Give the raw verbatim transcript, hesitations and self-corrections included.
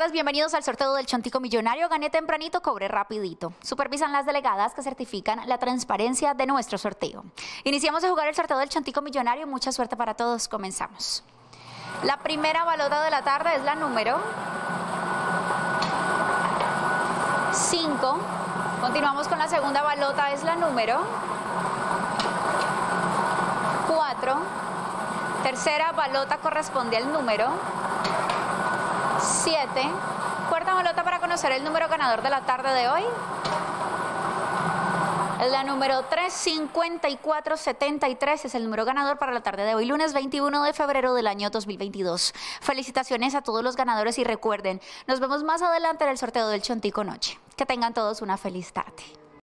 tardes, bienvenidos al sorteo del Chontico Millonario. Gané tempranito, cobré rapidito. Supervisan las delegadas que certifican la transparencia de nuestro sorteo. Iniciamos a jugar el sorteo del Chontico Millonario. Mucha suerte para todos. Comenzamos. La primera balota de la tarde es la número cinco. Continuamos con la segunda balota, es la número cuatro. Tercera balota corresponde al número siete. Cuarta balota para conocer el número ganador de la tarde de hoy. La número tres cincuenta y cuatro setenta y tres es el número ganador para la tarde de hoy, lunes veintiuno de febrero del año dos mil veintidós. Felicitaciones a todos los ganadores y recuerden, nos vemos más adelante en el sorteo del Chontico Noche. Que tengan todos una feliz tarde.